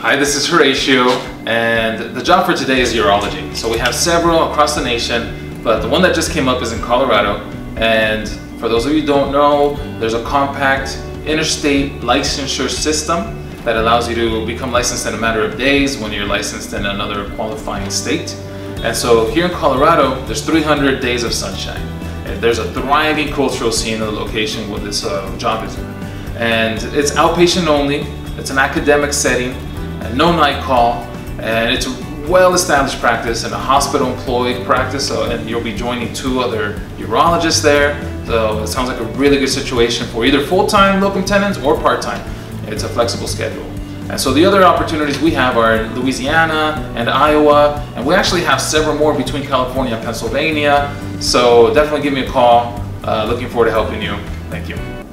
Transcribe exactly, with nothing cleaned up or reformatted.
Hi, this is Horatio, and the job for today is urology. So we have several across the nation, but the one that just came up is in Colorado. And for those of you who don't know, there's a compact interstate licensure system that allows you to become licensed in a matter of days when you're licensed in another qualifying state. And so here in Colorado, there's three hundred days of sunshine. And there's a thriving cultural scene in the location where this uh, job is in. And it's outpatient only, it's an academic setting, and no night call, and it's a well-established practice and a hospital-employed practice, so, and you'll be joining two other urologists there. So it sounds like a really good situation for either full-time locum tenens or part-time. It's a flexible schedule. And so the other opportunities we have are in Louisiana and Iowa, and we actually have several more between California and Pennsylvania. So definitely give me a call. Uh, looking forward to helping you. Thank you.